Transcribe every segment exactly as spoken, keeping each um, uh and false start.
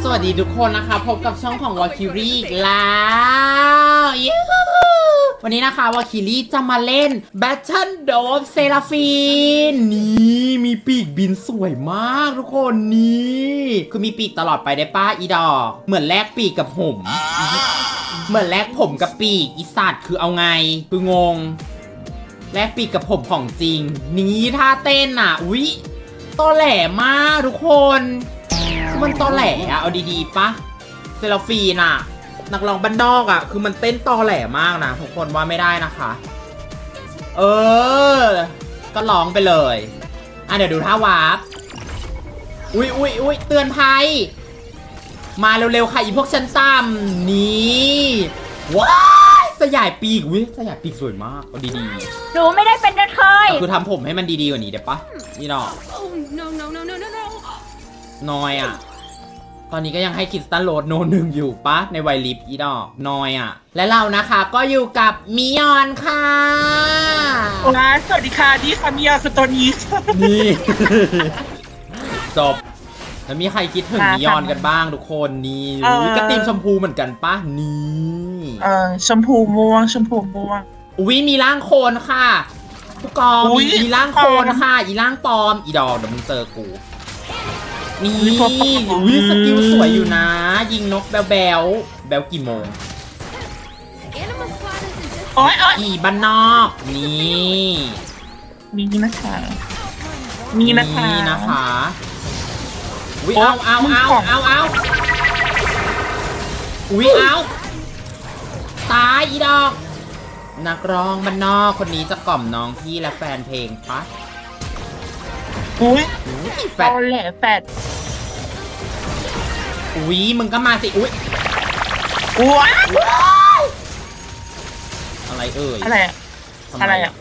สวัสดีทุกคนนะคะพบกับช่องของวาคิรีอีกแล้ววันนี้นะคะวาคิรีจะมาเล่น Battle Dome Seraphine นี่มีปีกบินสวยมากทุกคนนี่คือมีปีกตลอดไปได้ป้าอีดอกเหมือนแลกปีกกับผมเหมือนแลกผมกับปีกอีสัตว์คือเอาไงคืองงแลกปีกกับผมของจริงนี่ท่าเต้นอ่ะอุ๊ยตอแหลมากทุกคนมันตอแหลอะเอาดีๆปะเซราฟีนอะนักร้องบ้านนอกอะคือมันเต้นตอแหลมากนะทุกคนว่าไม่ได้นะคะเออก็ร้องไปเลยอ่ะเดี๋ยวดูท่าวาร์ปอุ้ยอุ้ยอุ้ยเตือนภัยมาเร็วๆค่ะอีพวกชั้นต่ำนี่ว้ายสยายปีกอุ้ยสยายปีกสวยมากเอาดีๆหนูไม่ได้เป็นกระเทยคือทำผมให้มันดีๆกว่านี้เดี๋ยวปะนี่เนาะนอยอ่ะตอนนี้ก็ยังให้คิดสตันโรดโนหนึ่งอยู่ปะในไวลิฟอีดอกนอยอ่ะและเรานะคะก็อยู่กับมิยอนค่ะสวัสดีค่ะนี่ค่ะมิยอนคือตัวนี้นี่จบแล้วมีใครคิดถึงมิยอนกันบ้างทุกคนนี่ก็ตีมชมพูเหมือนกันปะนี่เออชมพูม่วงชมพูม่วงอุ้ยมีร่างโคลนค่ะผู้กองมีร่างโคลนค่ะอีร่างปลอมอีดอกเดี๋ยวมึงเจอกูนี่วิสกิลสวยอยู่นะยิงนกแบลแบลแบลกี่โมงโอ้ยโอ้ยอีบ้านนอกนี่มีนะคะมีนะคะนี่นะคะวิเอาเอาเอาเอาเอาวิเอาตายอีดอกนักร้องบ้านนอกคนนี้จะกล่อมน้องพี่และแฟนเพลงปะอุ้ยแฟดแหละแฟดอุ้ยมึงก็มาสิอุ้ยว้าอะไรเอ่ยอะไรอะอะไรอะ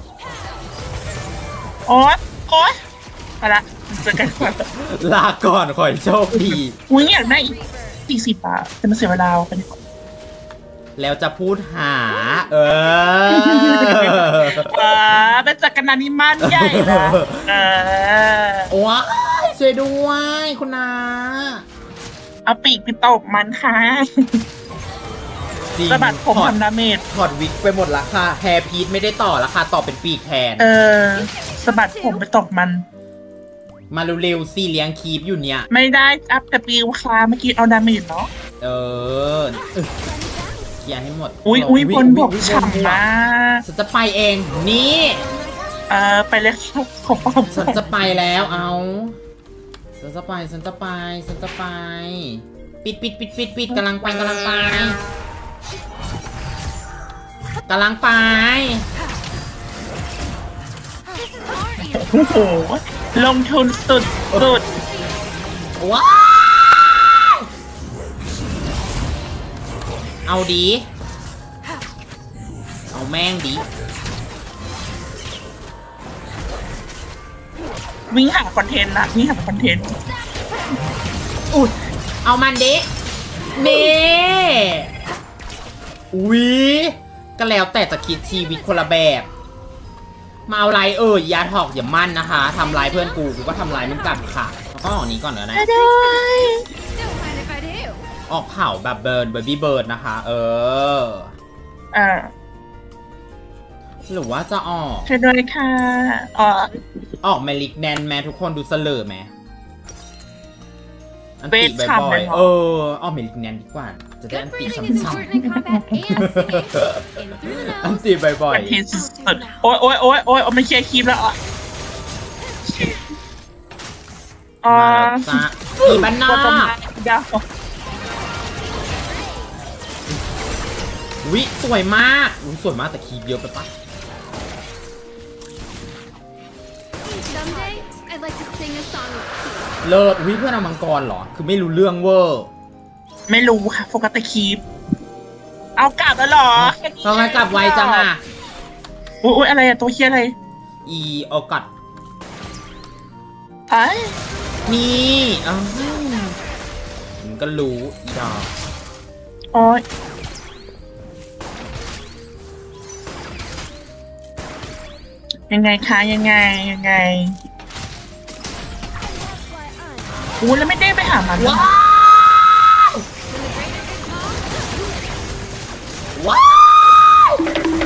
โอ๊ยโอ๊ยไปละเจอกันลาก่อนขอให้โชคดีอุ้ยอยากได้สี่สิบบาทจะมาเสียเวลาไปดีกว่าแล้วจะพูดหาเออว้าเป็นจักรนานิมันใหญ่ละเออว้าช่วยด้วยคุณนาเอาปีกไปตบมันค่ะสะบัดผมทำดาเมจถอดวิกไปหมดละค่ะแฮร์พีทไม่ได้ต่อละค่ะต่อเป็นปีกแทนเออสะบัดผมไปตบมันมาเร็วๆสิเลี้ยงคีปอยู่เนี่ยไม่ได้อัพกับปิวค่ะเมื่อกี้เอาดาเมจเนาะเออเคลียร์ให้หมดอุ้ยอุ้ยบนบกฉ่ำนะฉันจะไปเองนี่เออไปเลยขอบคุณฉันจะไปแล้วเอาฉันจะไปฉันจะไปฉันจะไปปิดปิดปิดปิดปิดกำลังไปกำลังไปกำลังไปโอ้โหลงทุนสุดสุดว้าวเอาดีเอาแม่งดีวิ่งหาคอนเทนต์นะวิ่งหาคอนเทนต์อุ้ยเอามันดิเน่อุ้ยก็แล้วแต่จะคิดชีวิตคนละแบบมาเอาไรเออยาถอกอย่ามั่นนะคะทำลายเพื่อนกูกูก็ทำลายมึงกลับค่ะอ๋อนี้ก่อนเนอะนะออกเผาแบบเบิร์นเบบี้เบิร์ดนะคะเอออ่าหรือว่าจะออกใช่ด้วยค่ะอ๋อออกเมลิกแนนแม่ทุกคนดูเสลอไหมอันติบ่อยๆเออออกเมลิกแนนดีกว่าจะได้อันติซ้ำๆอันติบ่อยๆโอ๊ยโอ๊ยโอ๊ยโอ๊ยไม่เคลียร์คลิปแล้วอ่ะอ๋ออีบ้านนอกวิสวยมากวิสวยมากแต่คีบเยอะไปปะเลิศวิเพื่อนเอามังกรเหรอคือไม่รู้เรื่องเวอร์ไม่รู้ค่ะโฟกัสแต่คีบเอากลับแล้วหรอทำไมกลับไวจังอ่ะโอ้ยอะไรอะตัวเคี้ยอะไรอีโอกัดไอ้นี่อ้าวมันก็รู้อีดอกโอ้ยยังไงคะยังไงยังไงอู้แล้วไม่ได้ไปหามันว้า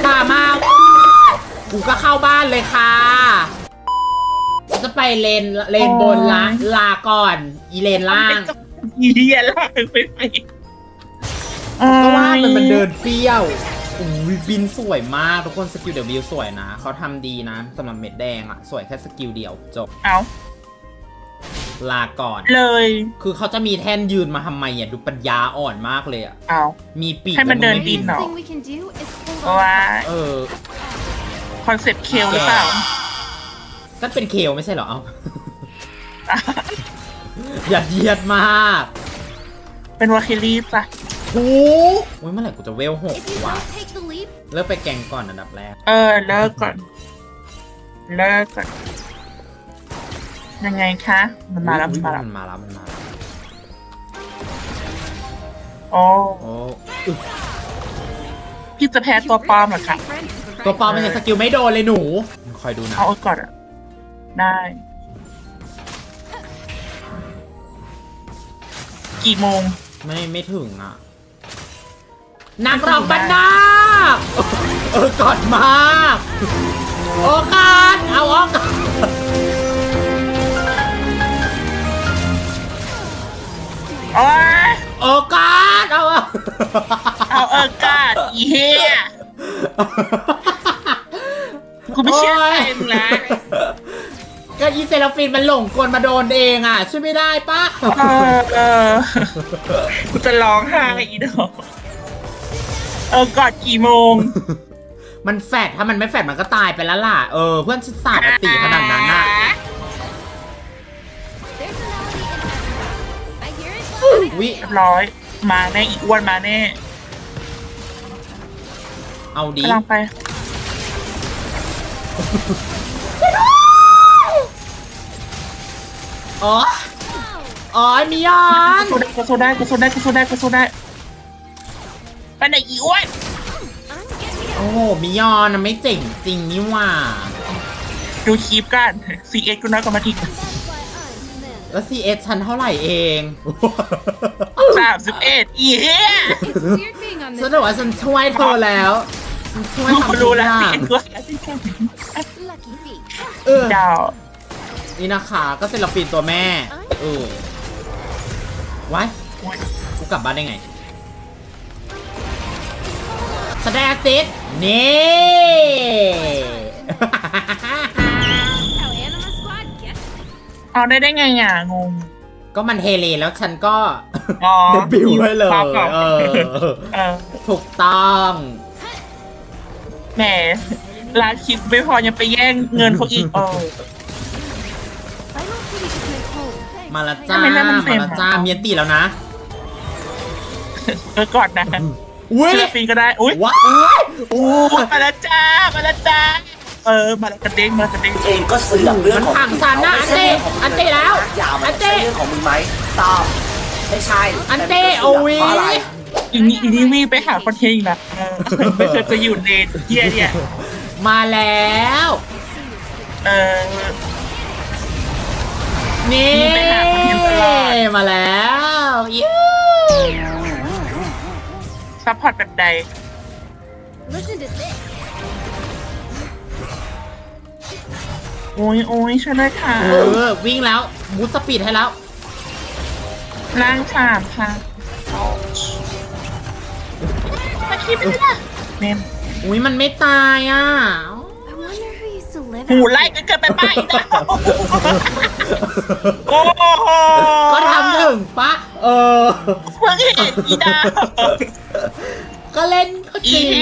ป่ามากูก็เข้าบ้านเลยค่ะจะไปเลนเลนบนละลาก่อนอีเลนล่างอีเลียล่างไปไปก็ว่ามันมันเดินเปรี้ยวอุ้ยบินสวยมากทุกคนสกิลเดบิวสวยนะเขาทำดีนะสำหรับเม็ดแดงอะสวยแค่สกิลเดียวจบเอาลาก่อนเลยคือเขาจะมีแท่นยืนมาทำไมอ่ะดูปัญญาอ่อนมากเลยอ่ะเอามีปีกให้มันเดินดินเนาะว่าเออคอนเซ็ปต์เคลหรือเปล่าก็เป็นเคลไม่ใช่เหรอเอาอย่าเยียดมากเป็นวาคิรีจ้ะโอ้ยเมื่อไหร่กูจะเวลหกวะเลิกไปแกงก่อนอันดับแรกเออเลิกก่อนเลิกก่อนยังไงคะมันมาแล้วมันมาแล้วมันมาแล้วมันมาแล้วโอ้โอ้พี่จะแพ้ตัวปลอมเหรอคะตัวปลอมมันยังสกิลไม่โดนเลยหนูคอยดูนะเอาก่อนอ่ะได้กี่โมงไม่ไม่ถึงอ่ะนักร้องบ้านนอก เออกอดมากโอ้กันเอาออกโอ้ยโอกาสเอาเอาโอกาสอีเหี้ยกูไม่เชื่อใจมึงแล้วก็อีเซราฟินมันหลงกลมาโดนเองอ่ะช่วยไม่ได้ปะเออเออกูจะร้องไห้อีดอกเออกอดกี่โมงมันแฟดถ้ามันไม่แฟดมันก็ตายไปแล้วล่ะเออเพื่อนชิดสาดตีขนาดนั้นอ่ะวิร้อยมาแน่อีกอ้วนมาแน่เอาดีกำลังไปอ๋ออ๋อมียอนก็สู้ได้ก็สู้ได้ก็สู้ได้ก็สู้ได้ไปไหนอีอ้วนโอ้โหมียอนไม่เจ๋งจริงนี่ว่าดูคลิปกัน ซี เอ็กซ์ กูน้อยกว่ามาทีแล้ว ซี เอส ชั้นเท่าไหร่เองสามสิบเอ็ดอีเหี้ยฉันบอกว่าฉันช่วยเธอแล้วฉันช่วยทำทุกอย่างเออดาวนี่นะคะก็เซราฟินตัวแม่เออไว้กูกลับบ้านได้ไงแสดงซิดนี่เอาได้ได้ไงอ่ะงงก็มันเฮเลแล้วฉันก็เดบิวต์ไว้เลยเออถูกต้องแหมร้านคลิปไม่พอยังไปแย่งเงินเขาอีกเออมาละจ้ามาละจ้าเมียนตีแล้วนะเออก่อนนะอุ้ยฟีก็ได้อุ้ยว้าโอ้มาละจ้ามาละจ้าเออมาละกระเด้งมากระเด้งเองก็ซื้อเรื่องของมันผังสันนะอันเต้อันเต้แล้วอันเต้เรื่องของมึงไหมตอบไม่ใช่อันเต้โอ้ยอีนี่อีนี่วิ่งไปหาคอนเทนต์นะไม่เคยจะอยู่ในเที่ยเนี่ยมาแล้วเออนี่มาแล้วซัพพอร์ตแบบใดโอ้ยโอ้ยช่วยได้ค่ะเออวิ่งแล้วบูสปีดให้แล้วล่างสามค่ะมาคิดไม่ได้เมมอุ้ยมันไม่ตายอ่ะหูไล่กันเกินไปป้าอีดาวโอ้ก็ทำถึงปะเออเพิ่งเห็นอีดาวก็เล่นก็จริง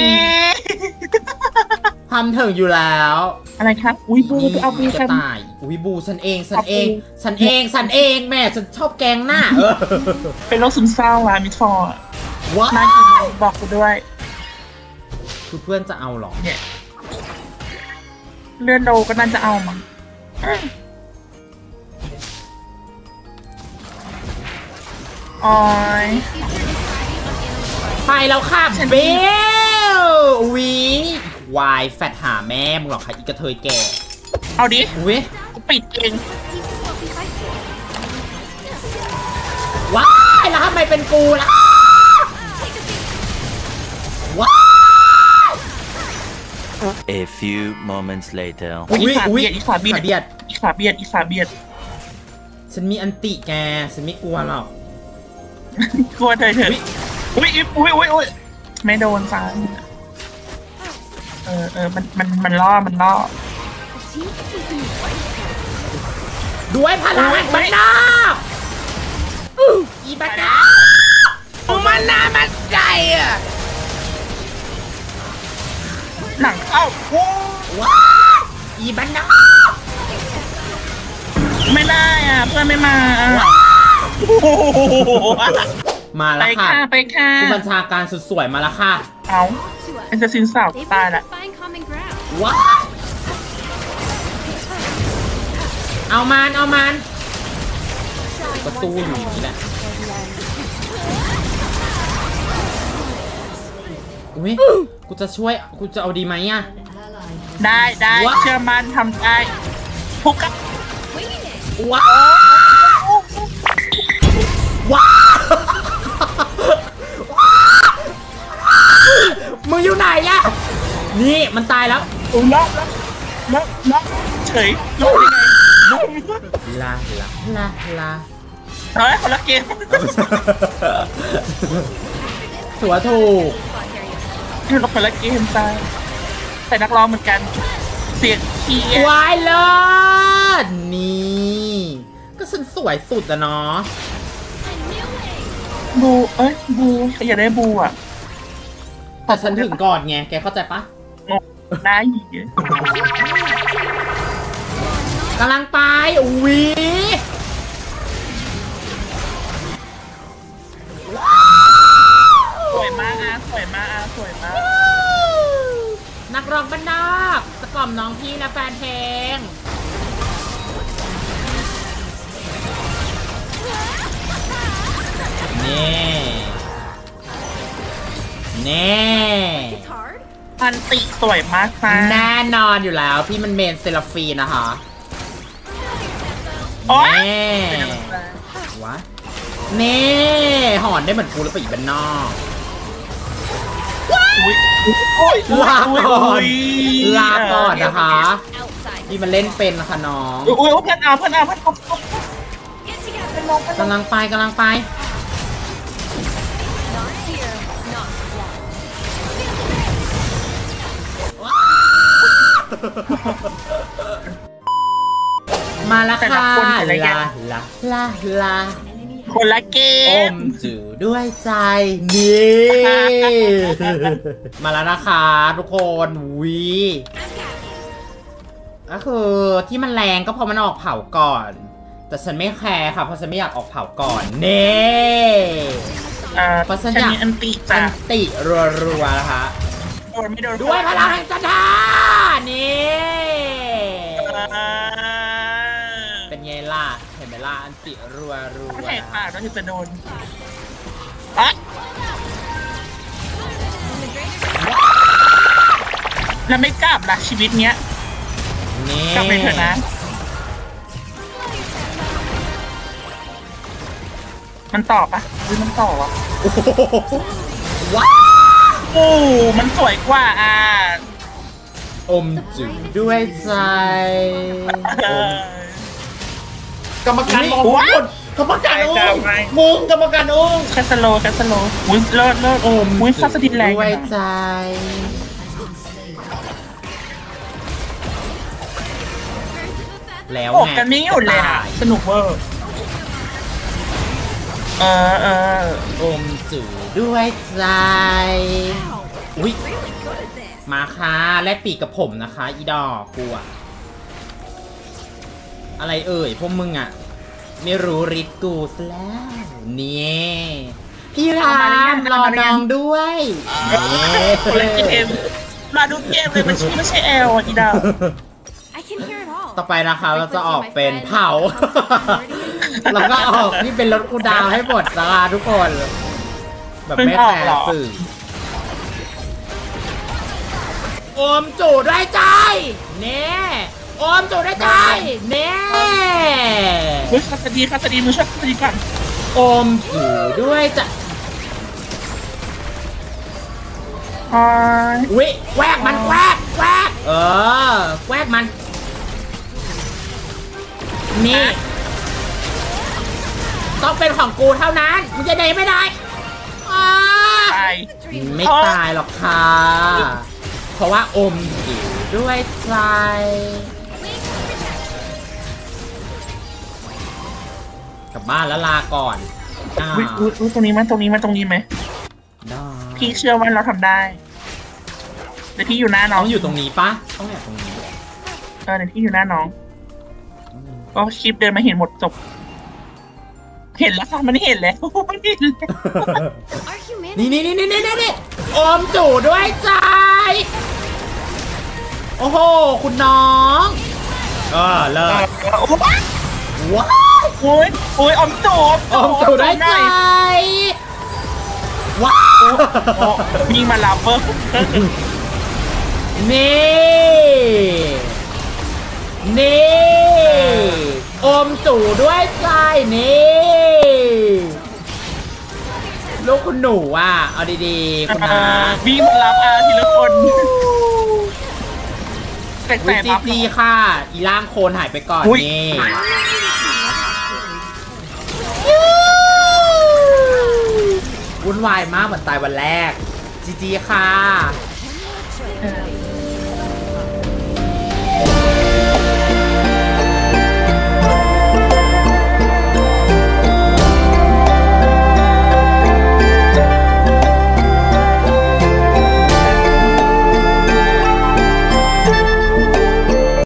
ทำถึงอยู่แล้วอะไรครับอุ้ยบูเอาบูจะตายอุ้ยบูฉันเองฉันเองฉันเองฉันเองแม่ฉันชอบแกงหน้าเป็นโรคซึมเศร้าอ่ะมิทฟอร์ว้าน่ากินบอกกูด้วยคือเพื่อนจะเอาหรอเนี่ยเลื่อนโลก็น่าจะเอามั้งโอ้ยไปแล้วค่ะเบลวีวายแฟดหาแม่มึงหรอคะอีกระเทยแก่เอาดิวิปิดเองว้ายแล้วทำไมเป็นกูล่ะว้าย A few moments later. อุ๊ยอีขาเบียดอีขาเบียดเบียดอีขาเบียดอีขาเบียดฉันมีอันติแกฉันไม่กลัวหรอกกลัวเธอเถอะอุ้ยอุ้ยอุ้ยอุ้ยไม่โดนซ้ายเออเออมันมันมันล่อมันล่อด้วยพลังบันดาบอีบันดาบมันน่ามันใจอ่ะหนังเข้าโอ้ว้าอีบันดาบไม่ได้อ่ะเพื่อนไม่มาอ่ะโอ้โหมาไปแล้วค่ะค่ะไปค่ะผู้บัญชาการสุดสวยมาแล้วค่ะเอาเป็นจะสินสาวตายละว้าเอามันเอามันก็สู้อยู่อย่างนี้แหละอุ้ยกูจะช่วยกูจะเอาดีไหมอ่ะได้ได้ว้าเชื่อมั่นทำได้พุกกับว้าวว้าวมึงอยู่ไหนอะนี่มันตายแล้วอุ้ยล็อกล็อกล็อกเฉยล็อกได้ไงลาลาลาลาเฮ้ยคนละเกมถือว่าถูกคือเราคนละเกมตายแต่นักร้องเหมือนกันเสียงเคียวายเลิศนี่ก็ฉันสวยสุดอะเนาะบูเอ้ยบูใครอยากได้บูอ่ะแต่ฉันถึงก่อนไงแกเข้าใจปะงงได้หีกำลังไปอุ้ยสวยมากอ่ะสวยมากอ่ะสวยมากนักร้องบ้านนอกจะกล่อมน้องพี่และแฟนเพลงนี่นี่อันติสวยมากค่ะแน่นอนอยู่แล้วพี่มันเมนเซลฟีนะคะโอ๊ยแน่วะเน่หอนได้เหมือนกูแล้วไปอีกบ้านนอกอุ๊ยอุ๊ยลาก่อนยลาก่อนนะคะพี่มันเล่นเป็นนะคะน้องอุ้ยอุ้ยเพื่อนเอาเพื่อนเอาเพื่อนเอาเพื่อนลงเพื่อนลงกำลังไปกำลังไปมาแล้วค่ะลาลาลาลาคนละเกอมมจือด้วยใจนี่มาแล้วนะคะทุกคนวีก็คือที่มันแรงก็เพราะมันออกเผาก่อน แต่ฉันไม่แคร์ค่ะเพราะฉันไม่อยากออกเผาก่อนเน่อ่าเพราะฉันฉันอยากมีอันติอัจ้ะนติรัวๆนะคะโดนไม่โดนด้วยพลังแห่งจันทรานี่อ่าเป็นไงล่ะเห็นไหมล่ะอันติรัวๆถ้านะแหกคะปากแล้วถึงจะโดนอะแล้วไม่กลับล่ะชีวิตเนี้ยนี่กลับไปเถอะนะ มันตอบปะหรือมันต่อวะโอ้โหว้าโอ้มันสวยกว่าอ่ะอมจืดด้วยใจเออกรรมการมองว้ายคนกรรมการอุ้ได้งได้มึงกรรมการอุ้งแคสโลแคสโลอุ้ยเลิศเลิศอมอุ้ยซับสดินแรงด้วยนะใจแล้วโอบไงกันไม่หยุดเลยอ่ะ สนุกเวอร์ เออเอออมจืดด้วยใจอุ้ยมาค่ะแลกปีกกับผมนะคะ อีดอกกูอะอะไรเอ่ยพวกมึงอะไม่รู้ริดกูซะแล้วเนี่ยพี่รามรอน้องด้วยนี่คนละเกมมาดูเกมเลยมันชื่อไม่ใช่แอลอ่ะอีดาวต่อไปนะคะเราจะออกเป็นเผา แล้วก็ออกที่เป็นรถกูดาวให้หมดนะคะทุกคน แบบไม่แคร์สื่อโอมจูดได้ใจเน่โอมจูดได้ใจเน่เฮ้ยคาสดีคาสดีมึงช่วยคาสดีก่อนโอมจูดด้วยใจอ๋ออุ๊ยแกวกมันแกวกแกวกเออแกวกมัน นี่ ต้องเป็นของกูเท่านั้นมึงจะหนีไม่ได้อ่าตายไม่ตายหรอกค่ะ เพราะว่าอมอยู่ด้วยใจ กลับบ้านแล้วลาก่อนอ้าวอุ้ยอุ้ยอุ้ยตรงนี้มั้ยตรงนี้มั้ยตรงนี้ไหมได้พี่เชื่อว่าเราทำได้เดี๋ยวพี่อยู่หน้าน้ต้ออง งอยู่ตรงนี้ปะต้องอยู่ตรงนี้เออเดี๋ยวพี่อยู่หน้าน้อง ก็คลิปเดินมาเห็นหมดจบ เห็นแล้วค่ะมันเห็นแล้วมันเห็นแล้วนี่นี่นี่นี่นี่นี่อมจู่ด้วยใจ โอ้โห คุณน้องเออเลิศโอ้ยว้าวโอ้ยโอ้ยอมจูบอมจู่ด้วยใจ ว้าวโอ้มีมาลับเบอร์นี่ นี่ อมจู่ด้วยใจ นี่ ลูกคุณหนูอ่ะ เอาดีๆ คุณนะมีมาลับอาทีละคนแปลวิกๆจีครับจีค่ะ อีร่างโคลนหายไปก่อนอุ๊ยนี่วุ่นวายมากเหมือนตายวันแรก จีจีค่ะเออ